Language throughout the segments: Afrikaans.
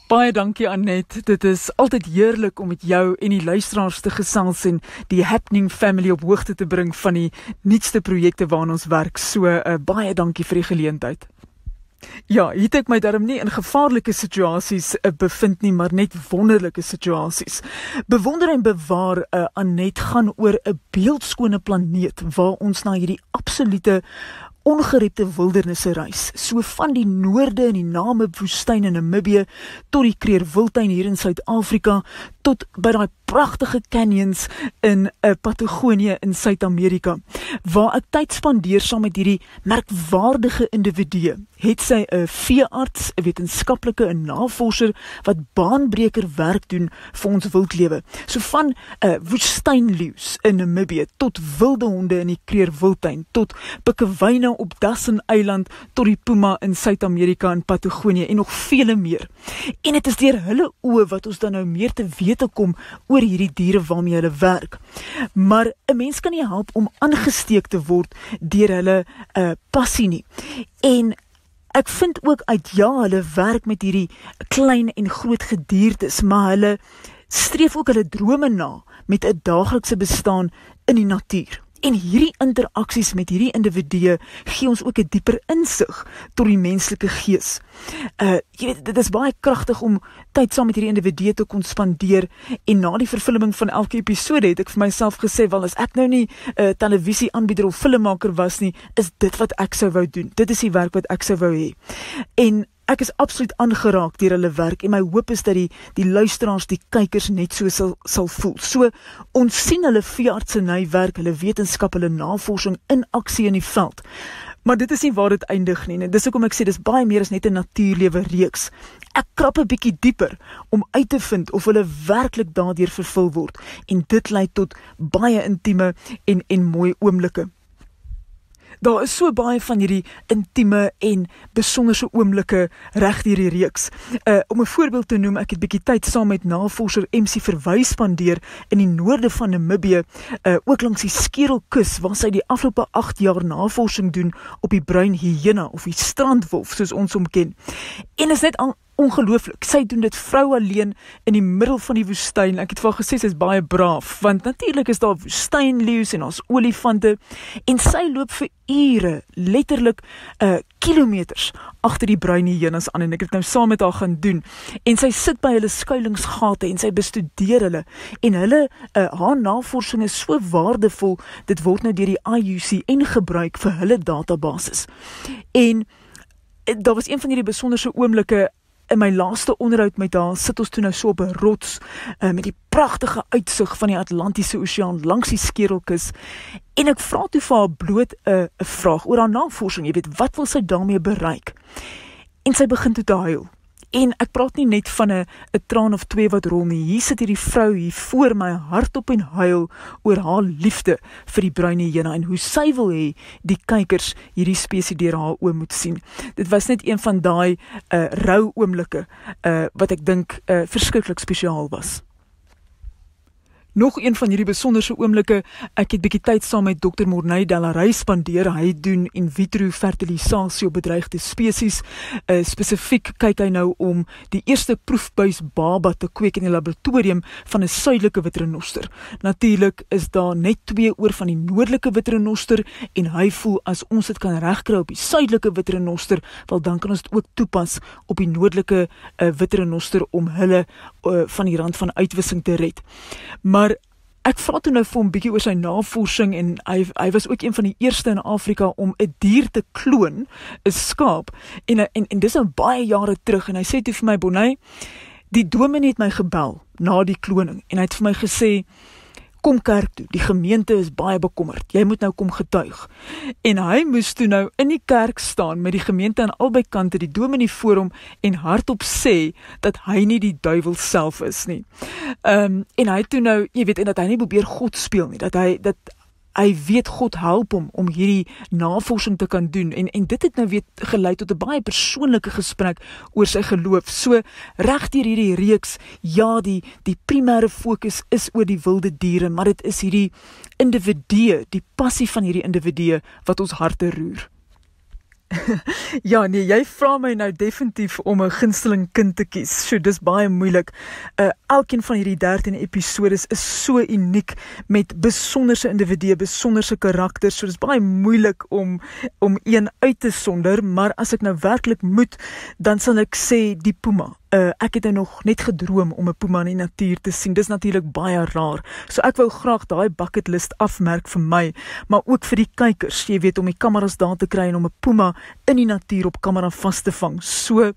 Baie dankie Annette, dit is altyd heerlik om met jou en die luisteraars te gesels en die Happening family op hoogte te bring van die nuutste projekte waaraan ons werk. So baie dankie vir die geleentheid. Ja, hier het ek my darm nie in gevaarlike situasies bevind nie, maar net wonderlike situasies. Bewonder en Bewaar, Annette, gaan oor 'n beeldskone planeet waar ons na hierdie absolute ongerepte wildernisse reis. So van die noorde in die Namib-woestyn in Namibië tot die Kreerwiltuin hier in Suid-Afrika tot by daai pragtige canyons in Patagonië in Suid-Amerika, waar ek tyd spandeer saam met hierdie merkwaardige individue. Het sy 'n veearts, 'n wetenskaplike, 'n navorser wat baanbreker werk doen vir ons wildlewe. So van woestynleeu's in Namibië tot wilde honde in die Kreerwiltuin, tot pikkewyne op Dassen-eiland, tot die puma in Suid-Amerika en Patagonië en nog vele meer. En dit is deur hulle oë wat ons dan nou meer te wete kom oor hierdie diere waarmee hulle werk. Maar 'n mens kan nie help om aangesteek te word deur hulle passie nie. En ek vind ook uit, ja, hulle werk met hierdie klein en groot gediertes, maar hulle streef ook hulle drome na met 'n daaglikse bestaan in die natuur. En hierdie interaksies met hierdie individue gee ons ook 'n dieper insig tot die menslike gees. Jy weet, dit is baie kragtig om tyd saam met hierdie individue te kon spandeer, en na die verfilming van elke episode het ek vir myself gesê, wel, as ek nou nie televisieaanbieder of filmmaker was nie, is dit wat ek sou wou doen. Dit is die werk wat ek sou wou hê. En ek is absoluut aangeraak deur hulle werk, en my hoop is dat die luisteraars, die kykers net so sal voel. So, ons sien hulle veeartsenywerk, hulle wetenskap, hulle navorsing in aksie in die veld. Maar dit is nie waar dit eindig nie. En dis hoekom ek sê, dis baie meer as net 'n natuurlewe reeks. Ek krap 'n bietjie dieper om uit te vind of hulle werklik daardeur vervul word. En dit lei tot baie intieme en mooi oomblikke. Daar is so baie van hierdie intieme en besonderse oomblikke reg deur die reeks. Om 'n voorbeeld te noem, ek het bietjie tyd saam met navorser MC Verwys spandeer in die noorde van Namibië, ook langs die Skerelkus, waar sy die afgelope 8 jaar navorsing doen op die bruin hyena of die strandwolf, soos ons hom ken. En is net ongelooflik. Sy doen dit vrou alleen in die middel van die woestyn. Ek het vir haar gesê, sy is baie braaf, want natuurlik is daar woestynleeu's en ons olifante, en sy loop vir ure, letterlik kilometers agter die bruin hyenas aan, en ek het nou saam met haar gaan doen, en sy sit by hulle skuilingsgate en sy bestudeer hulle, en haar navorsing is so waardevol, dit word nou deur die IUCN gebruik vir hulle databasis. En daar was een van hierdie besonderse oomblikke. In my laaste onderhoud met haar sit ons toe nou so op 'n rots met die pragtige uitsig van die Atlantiese Oseaan langs die Skerelkus, en ek vra toe vir haar bloot 'n vraag oor haar navorsing. Jy weet, wat wil sy daarmee bereik? En sy begin toe te huil. En ek praat nie net van 'n traan of twee wat rol nie. Hier sit hierdie vrou hier voor my hardop en huil oor haar liefde vir die bruin hyena en hoe sy wil hê die kykers hierdie spesies deur haar oë moet sien. Dit was net een van daai rou oomblikke wat ek dink verskriklik spesiaal was. Nog een van hierdie besonderse oomblikke, ek het bietjie tyd saam met Dr. Bonné de Bod spandeer. Hy doen in vitro fertilisasie op bedreigde spesies. Spesifiek kyk hy nou om die eerste proefbuis baba te kweek in die laboratorium van 'n suidelike witrenoster. Natuurlik is daar net 2 oor van die noordelike witrenoster, en hy voel as ons dit kan regkry op die suidelike witrenoster, wel dan kan ons dit ook toepas op die noordelike witrenoster om hulle van die rand van uitwissing te red. Maar ek vra toe nou vir hom bietjie oor sy navorsing, en hy was ook een van die eerste in Afrika om 'n dier te kloon, 'n skaap, en dis nou baie jare terug, en hy sê toe vir my, Bonné, die dominee het my gebel na die kloning, en hy het vir my gesê, kom kerk toe, die gemeente is baie bekommerd, jy moet nou kom getuig. En hy moes toe nou in die kerk staan met die gemeente aan albei kante, die dominee voor hom, en hardop sê dat hy nie die duiwel self is nie. En hy toe nou, jy weet, en dat hy nie probeer God speel nie, dat hy weet God help hom om hierdie navorsing te kan doen, en dit het nou weer gelei tot 'n baie persoonlike gesprek oor sy geloof. So reg deur hierdie reeks, ja, die primêre fokus is oor die wilde diere, maar dit is hierdie individue, die passie van hierdie individue wat ons harte roer. Ja, nee, jy vra my nou definitief om 'n gunsteling kind te kies. So, dis baie moeilik. Elkeen van hierdie 13 episodes is so uniek met besonderse individue, besonderse karakters. So, dis baie moeilik om een uit te sonder, maar as ek nou werklik moet, dan sal ek sê die puma. Ek het nog net gedroom om 'n puma in die natuur te sien. Dis natuurlik baie raar. So ek wou graag daai bucketlist afmerk vir my, maar ook vir die kykers, jy weet, om die kameras daar te kry en om 'n puma in die natuur op kamera vas te vang. So,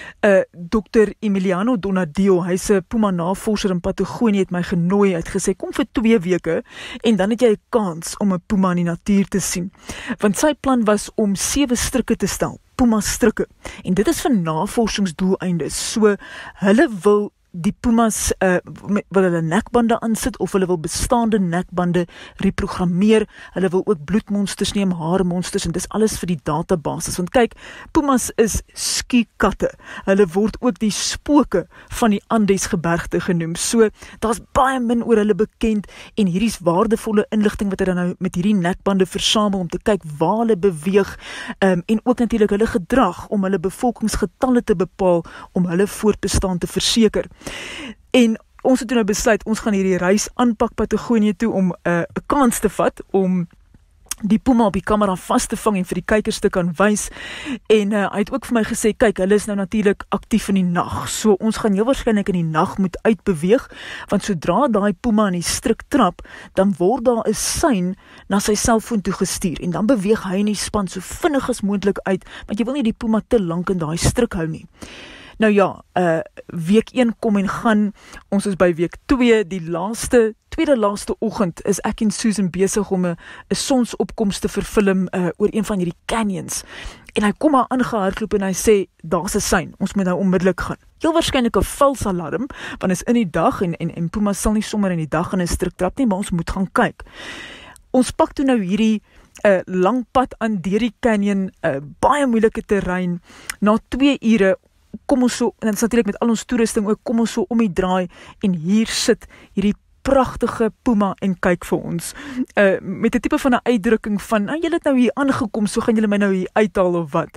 Dr. Emiliano Donadio, hy's 'n puma navorser in Patagonië, het my genooi, hy het gesê, kom vir 2 weke, en dan het jy 'n kans om 'n puma in die natuur te sien. Want sy plan was om 7 strikke te stel, puma strikke. En dit is vir navorsingsdoeleindes. So, hulle wil die pumas wil hulle nekbande aansit of hulle wil bestaande nekbande reprogrammeer. Hulle wil ook bloedmonsters neem, haarmonsters, en dis alles vir die databasis. Want kyk, pumas is skiekatte. Hulle word ook die spooke van die Andesgebergte genoem. So, daar's baie min oor hulle bekend en hierdie is waardevolle inligting wat hulle nou met hierdie nekbande versamel om te kyk waar hulle beweeg en ook natuurlik hulle gedrag om hulle bevolkingsgetalle te bepaal om hulle voortbestaan te verseker. En ons het toe nou besluit, ons gaan hierdie reis aanpak Patagonië toe om 'n kans te vat om die puma op die kamera vas te vang en vir die kykers te kan wys. En hy het ook vir my gesê, kyk, hulle is nou natuurlik aktief in die nag. So ons gaan heel waarskynlik in die nag moet uitbeweeg, want sodra daai puma in die strik trap, dan word daar 'n sein na sy selfoon toe gestuur en dan beweeg hy in die span so vinnig as moontlik uit, want jy wil nie die puma te lank in daai strik hou nie. Nou ja, week 1 kom en gaan, ons is by week 2, die tweede laaste oggend is ek en Susan besig om 'n sonsopkoms te verfilm oor een van hierdie canyons. En hy kom maar aangehardloop en hy sê, daar's 'n sein, ons moet nou onmiddellik gaan. Heel waarskynlik 'n vals alarm, want is in die dag en puma sal nie sommer in die dag in 'n strik trap nie, maar ons moet gaan kyk. Ons pak toe nou hierdie lang pad aan deur die canyon, baie moeilike terrein. Na 2 ure kom ons so, en dit is natuurlik met al ons toerusting ook, kom ons so om die draai en hier sit hierdie pragtige puma en kyk vir ons. Met 'n tipe van 'n uitdrukking van, nou julle het nou hier aangekom, so gaan julle my nou hier uithaal of wat.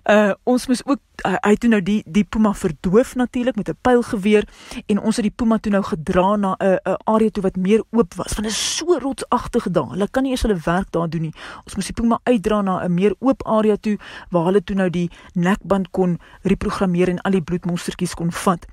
Ons moes ook, hy het toe nou die puma verdoof natuurlik met 'n pylgeweer en ons het die puma toe nou gedra na 'n area toe wat meer oop was, want dit is so rotsagtig daar. Hulle kan nie eers hulle werk daar doen nie. Ons moes die puma uitdra na 'n meer oop area toe waar hulle toe nou die nekband kon reprogrammeer en al die bloedmonstertjies kon vat.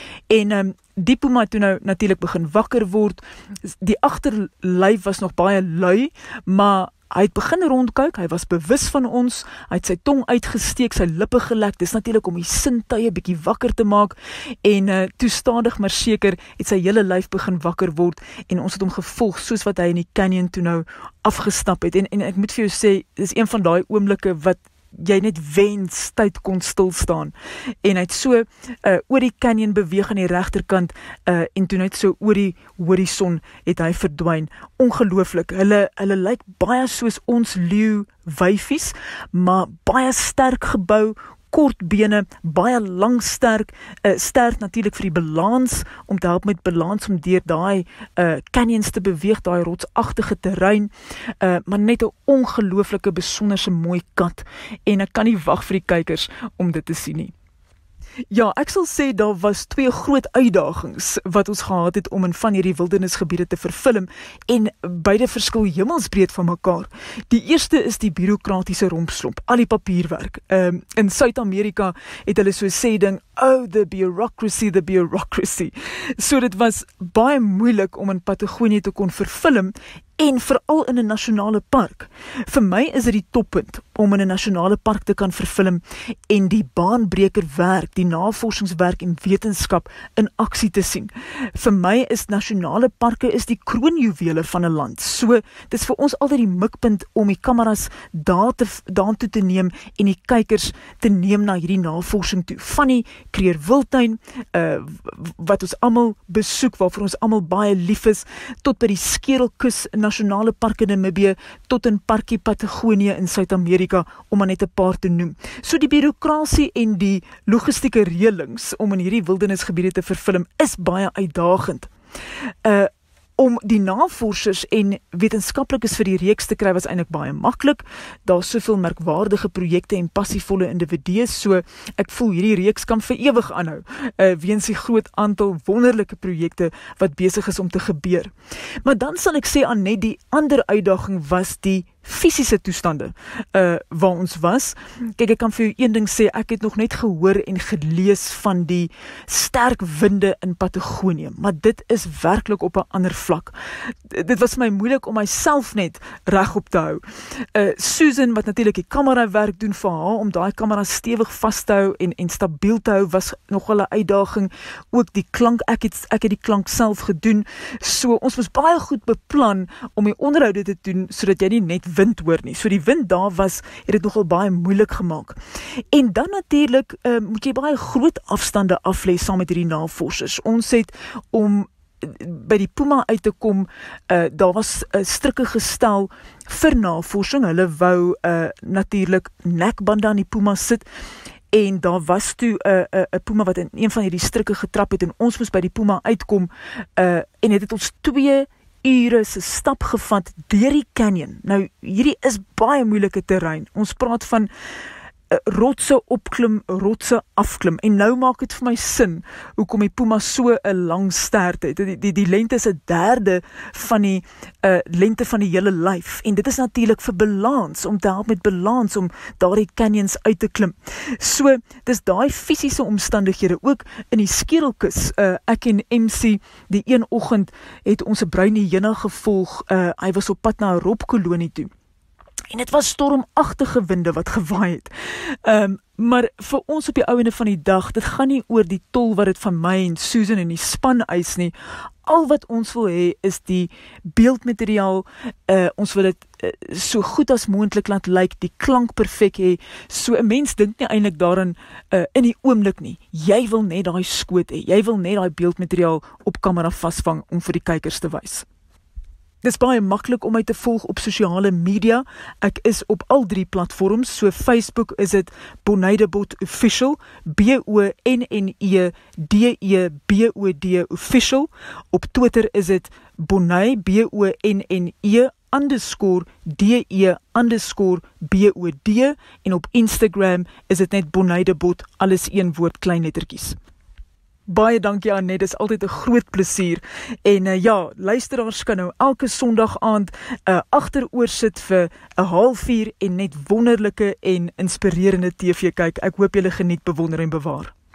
En die puma toe nou natuurlik begin wakker word. Die agterlyf was nog baie lui, maar hy het begin rondkyk, hy was bewus van ons, hy het sy tong uitgesteek, sy lippe gelek, dis natuurlik om die sintuie bietjie wakker te maak, en toe stadig maar seker het sy hele lyf begin wakker word, en ons het hom gevolg, soos wat hy in die canyon toe nou afgestap het, en ek moet vir jou sê, dis een van daai oomblikke wat jy net wens tyd kon stilstaan, en hy het so oor die canyon beweeg aan die regterkant, en toe net so oor die horison het hy verdwyn. Ongelooflik, hulle lyk baie soos ons leeu wyfies, maar baie sterk gebou, kort bene, baie lang sterk natuurlik vir die balans, om te help met balans om deur daai canyons te beweeg, daai rotsagtige terrein, maar net 'n ongelooflike besonderse mooi kat, en ek kan nie wag vir die kykers om dit te sien nie. Ja, ek sal sê daar was 2 groot uitdagings wat ons gehad het om in van hierdie wildernisgebiede te verfilm, en beide verskil hemelsbreed van mekaar. Die eerste is die bureaukratiese rompslomp, al die papierwerk. In Suid-Amerika het hulle so sê ding, oh, the bureaucracy. So dit was baie moeilik om in Patagonië te kon verfilm, en veral in 'n nasionale park. Vir my is dit die toppunt om in 'n nasionale park te kan verfilm en die baanbreker werk, die navorsingswerk en wetenskap in aksie te sien. Vir my is nasionale parke is die kroonjuwele van 'n land. So, dit is vir ons altyd die mikpunt om die kameras daartoe te neem en die kykers te neem na hierdie navorsing toe. Van die Kreerwiltuin, wat ons almal besoek, waarvoor ons almal baie lief is, tot by die Skerelkus nasionale park in Namibië, tot in Parkie Patagonië in Suid-Amerika, om maar net 'n paar te noem. So die bureaukrasie en die logistieke reëlings om in hierdie wildernisgebiede te verfilm is baie uitdagend. Om die navorsers en wetenskaplikes vir die reeks te kry was eintlik baie maklik. Daar is soveel merkwaardige projekte en passievolle individue, so ek voel hierdie reeks kan vir ewig aanhou, weens die groot aantal wonderlike projekte wat besig is om te gebeur. Maar dan sal ek sê, Annette, die ander uitdaging was die fisiese toestande waar ons was. Kyk, ek kan vir jou een ding sê, ek het nog net gehoor en gelees van die sterk winde in Patagonië, maar dit is werklik op 'n ander vlak. Dit was my moeilik om myself net regop te hou. Susan, wat natuurlik die kamera werk doen vir haar, om daai kamera stewig vas te hou en stabiel te hou, was nogal 'n uitdaging. Ook die klank, ek het die klank self gedoen, so ons was baie goed beplan om die onderhoude te doen, sodat jy nie net wind hoor nie. So die wind daar was, het dit nogal baie moeilik gemaak. En dan natuurlik moet jy baie groot afstande aflê saam met hierdie navorsers. Ons het om by die Puma uit te kom, daar was strikke gestel vir navorsing. Hulle wou natuurlik nekbande aan die Puma sit, en daar was toe 'n Puma wat in een van hierdie strikke getrap het, en ons moes by die Puma uitkom, en het ons 2 ure se stap gevat deur die canyon. Nou, hierdie is baie moeilike terrein. Ons praat van rotse opklim, rotse afklim. En nou maak dit vir my sin hoekom die Puma so 'n lang stert het. Die lengte is 'n derde van die lengte van die hele lyf. En dit is natuurlik vir balans, om te help met balans, om daardie canyons uit te klim. So, dis daai fisiese omstandighede ook in die skedelkus. Ek en MC die een oggend het ons 'n bruin hyena gevolg. Hy was op pad na 'n robkolonie toe. En dit was stormagtige winde wat gewaai het. Maar vir ons op die ouende van die dag, dit gaan nie oor die tol wat dit van my en Susan en die span eis nie. Al wat ons wil hê is die beeldmateriaal, ons wil dit so goed as moontlik laat lyk, die klank perfek hê, so 'n mens dink nie eintlik daaraan in die oomblik nie. Jy wil net daai skoot hê, jy wil net daai beeldmateriaal op kamera vasvang om vir die kykers te wys. Dis baie maklik om my te volg op sosiale media. Ek is op al 3 platforms, so Facebook is dit Bonné de Bod Official, BONNEDEBOD Official. Op Twitter is dit Bonné, BONNE_DE_BOD, en op Instagram is dit net Bonné de Bod, alles een woord, klein lettertjies. Baie dankie Annette, dis altyd 'n groot plesier. En ja, luisteraars kan nou elke Sondag aand agteroor sit vir 'n halfuur en net wonderlike en inspirerende TV kyk. Ek hoop julle geniet Bewonder en Bewaar.